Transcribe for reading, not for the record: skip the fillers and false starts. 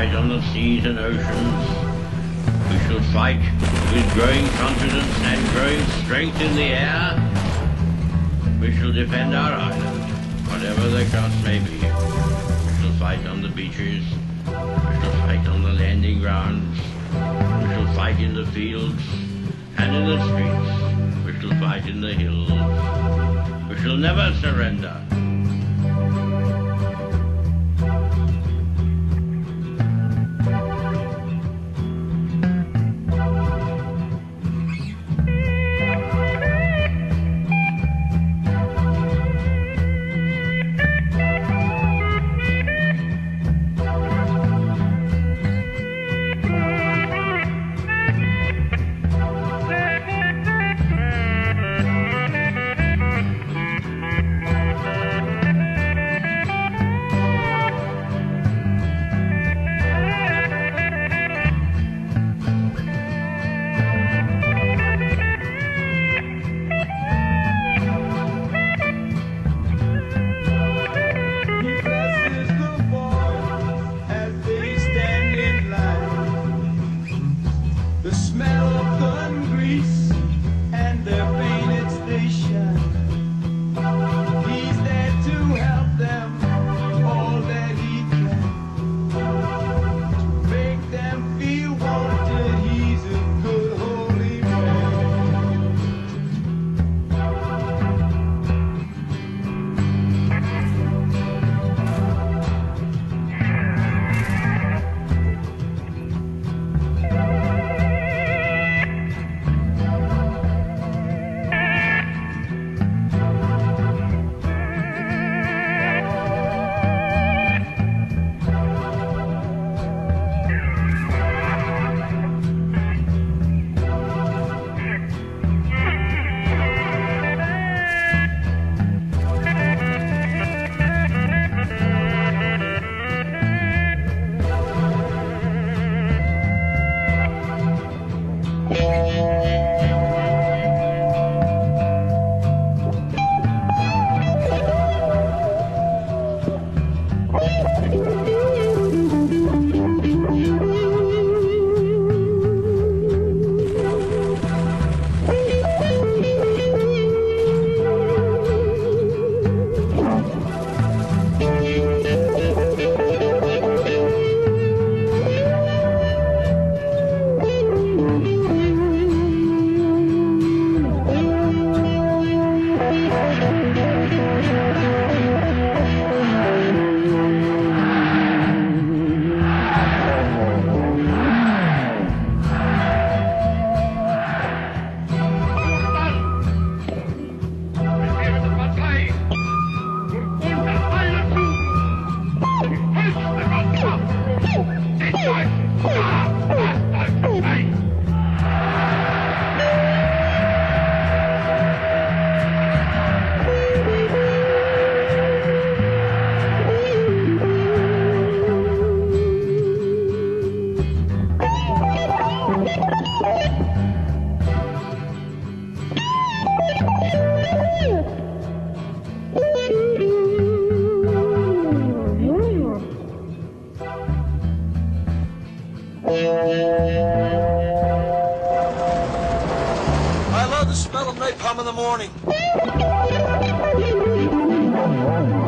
fight on the seas and oceans. We shall fight with growing confidence and growing strength in the air. We shall defend our island, whatever the cost may be. We shall fight on the beaches. We shall fight on the landing grounds. We shall fight in the fields and in the streets. We shall fight in the hills. We shall never surrender. I love the smell of napalm in the morning.